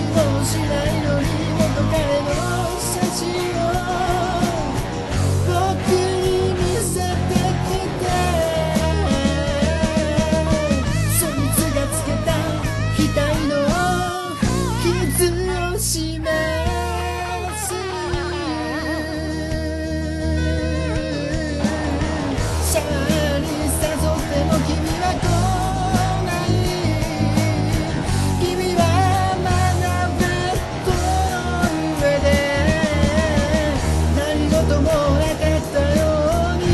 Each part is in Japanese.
もしないのに元彼の写真を僕に見せてきて、そいつがつけた額の傷を示す。シャワーに誘っても君は来ない。君はまだベッドの上で何事もなかったように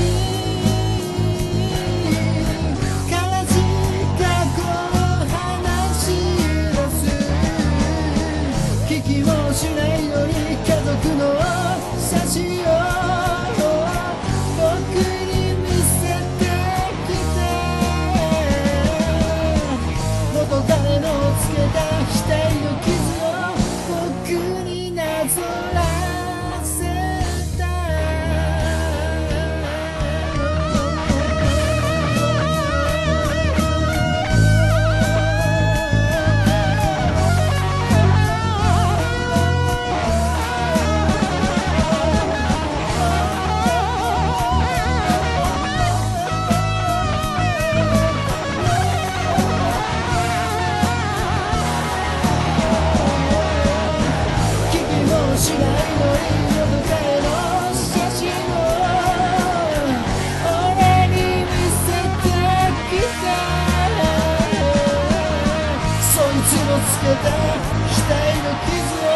悲しい過去を話し出す。聞きもしないのに家族の写真を僕に見せてきて、元彼のつけた額の傷を僕になぞらせた。しないのに元彼の写真を俺に見せてきて、そいつのつけた額の傷を